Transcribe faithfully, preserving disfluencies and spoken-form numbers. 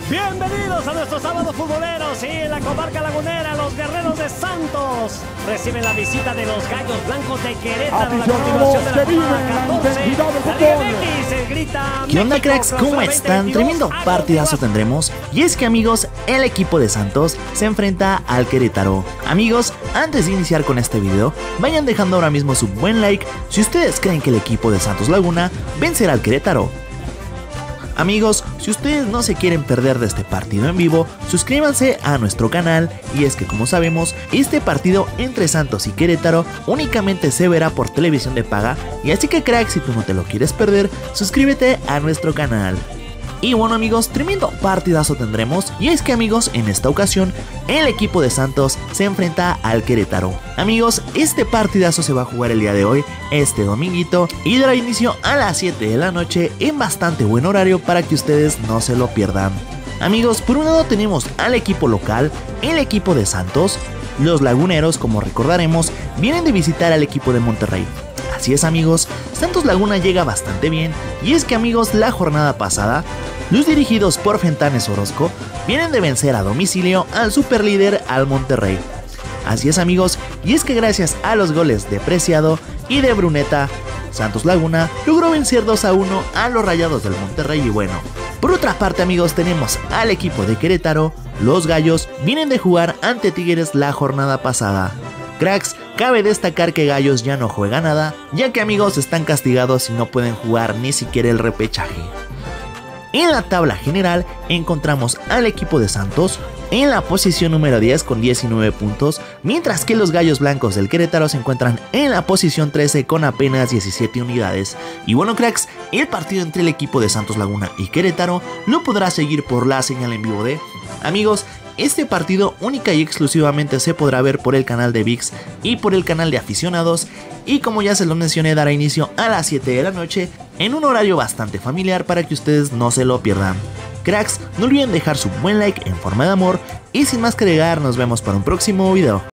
Bienvenidos a nuestro sábado futbolero. Sí, en la comarca lagunera, los guerreros de Santos reciben la visita de los gallos blancos de Querétaro. La continuación de la jornada catorce. La Liga M X se grita. ¿Qué onda, cracks? ¿Cómo están? Tremendo partidazo tendremos. Y es que, amigos, el equipo de Santos se enfrenta al Querétaro. Amigos, antes de iniciar con este video, vayan dejando ahora mismo su buen like si ustedes creen que el equipo de Santos Laguna vencerá al Querétaro. Amigos, si ustedes no se quieren perder de este partido en vivo, suscríbanse a nuestro canal. Y es que, como sabemos, este partido entre Santos y Querétaro únicamente se verá por televisión de paga. Y así que, crack, si tú no te lo quieres perder, suscríbete a nuestro canal. Y bueno, amigos, tremendo partidazo tendremos. Y es que, amigos, en esta ocasión el equipo de Santos se enfrenta al Querétaro. Amigos, este partidazo se va a jugar el día de hoy, este dominguito, y dará inicio a las siete de la noche en bastante buen horario para que ustedes no se lo pierdan. Amigos, por un lado tenemos al equipo local, el equipo de Santos. Los laguneros, como recordaremos, vienen de visitar al equipo de Monterrey. Así es, amigos, Santos Laguna llega bastante bien. Y es que, amigos, la jornada pasada, los dirigidos por Fentanes Orozco vienen de vencer a domicilio al superlíder, al Monterrey. Así es, amigos, y es que gracias a los goles de Preciado y de Bruneta, Santos Laguna logró vencer dos a uno a los Rayados del Monterrey. Y bueno, por otra parte, amigos, tenemos al equipo de Querétaro. Los Gallos vienen de jugar ante Tigres la jornada pasada. Cracks, cabe destacar que Gallos ya no juega nada, ya que, amigos, están castigados y no pueden jugar ni siquiera el repechaje. En la tabla general encontramos al equipo de Santos en la posición número diez con diecinueve puntos, mientras que los Gallos Blancos del Querétaro se encuentran en la posición trece con apenas diecisiete unidades. Y bueno, cracks, el partido entre el equipo de Santos Laguna y Querétaro lo podrá seguir por la señal en vivo de... Amigos, este partido única y exclusivamente se podrá ver por el canal de ViX y por el canal de aficionados. Y como ya se lo mencioné, dará inicio a las siete de la noche en un horario bastante familiar para que ustedes no se lo pierdan. Cracks, no olviden dejar su buen like en forma de amor. Y sin más que agregar, nos vemos para un próximo video.